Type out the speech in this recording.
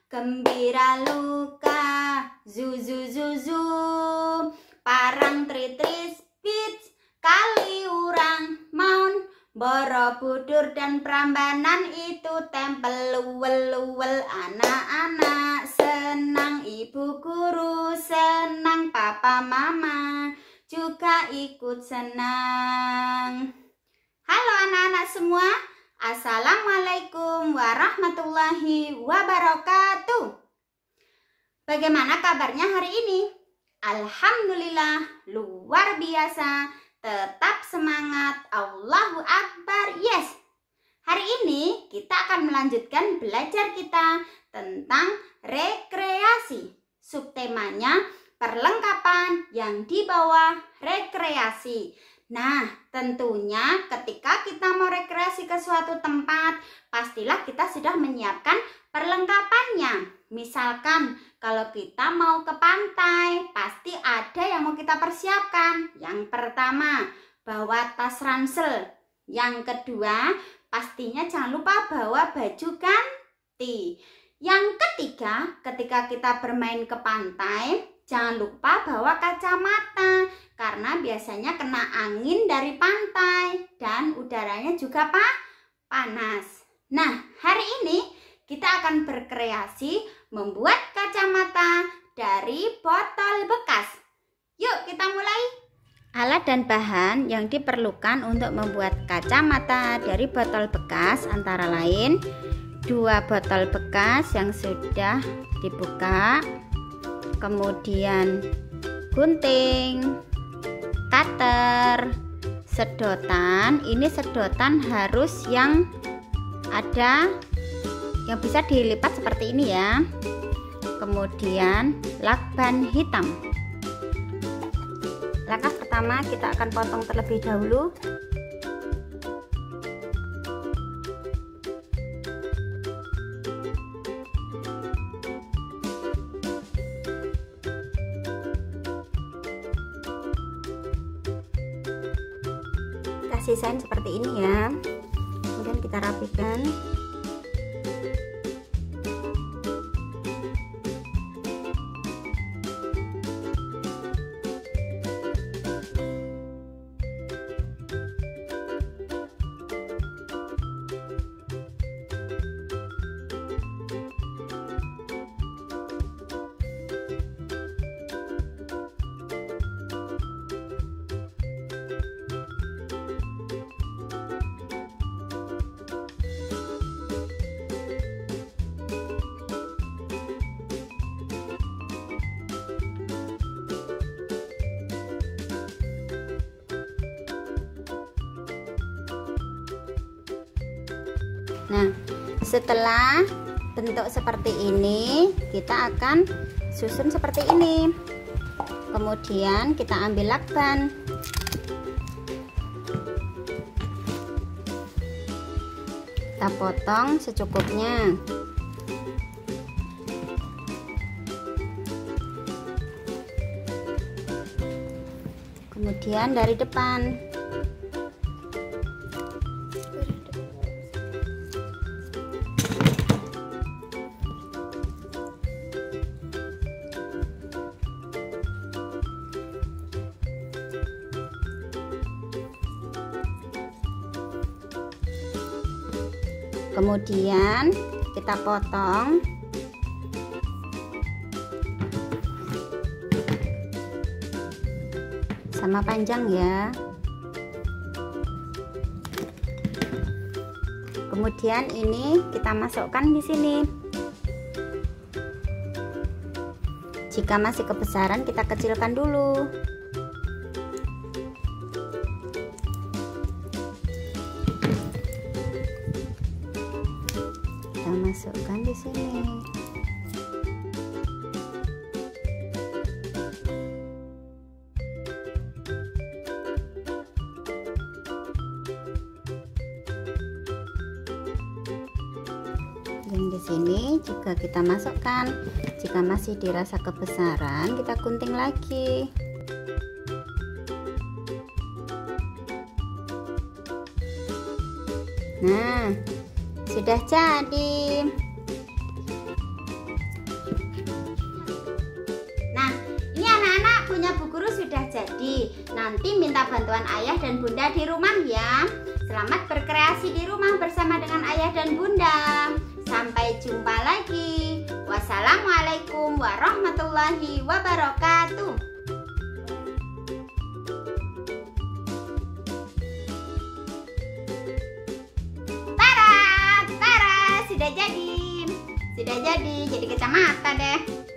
gembira luka, zuzu zuzu, parang tritris pits, kali urang maun, Borobudur dan Prambanan itu tempel luwel-luwel. Anak-anak senang, ibu guru senang, papa mama juga ikut senang. Halo anak-anak semua, Assalamualaikum warahmatullahi wabarakatuh. Bagaimana kabarnya hari ini? Alhamdulillah, luar biasa. Tetap semangat, Allahu Akbar, yes. Hari ini kita akan melanjutkan belajar kita tentang rekreasi. Subtemanya perlengkapan yang di bawah rekreasi. Nah, tentunya ketika kita mau rekreasi ke suatu tempat, pastilah kita sudah menyiapkan perlengkapannya. Misalkan kalau kita mau ke pantai, pasti ada yang mau kita persiapkan. Yang pertama, bawa tas ransel. Yang kedua, pastinya jangan lupa bawa baju ganti. Yang ketiga, ketika kita bermain ke pantai, jangan lupa bawa kacamata. Karena biasanya kena angin dari pantai dan udaranya juga panas. Nah, hari ini kita akan berkreasi membuat kacamata dari botol bekas. Yuk kita mulai. Alat dan bahan yang diperlukan untuk membuat kacamata dari botol bekas antara lain 2 botol bekas yang sudah dibuka, kemudian gunting, cutter, sedotan. Ini sedotan harus yang ada yang bisa dilipat seperti ini ya. Kemudian lakban hitam. Langkah pertama kita akan potong terlebih dahulu. Kita sisain seperti ini ya. Kemudian kita rapikan. Nah, setelah bentuk seperti ini, kita akan susun seperti ini. Kemudian kita ambil lakban. Kita potong secukupnya. Kemudian dari depan. Kemudian kita potong sama panjang ya. Kemudian ini kita masukkan di sini. Jika masih kebesaran kita kecilkan dulu. Kita masukkan di sini. Dan di sini juga kita masukkan. Jika masih dirasa kebesaran, kita gunting lagi. Nah, sudah jadi. Nanti minta bantuan ayah dan bunda di rumah ya. Selamat berkreasi di rumah bersama dengan ayah dan bunda. Sampai jumpa lagi. Wassalamualaikum warahmatullahi wabarakatuh. Tara, sudah jadi kacamata deh.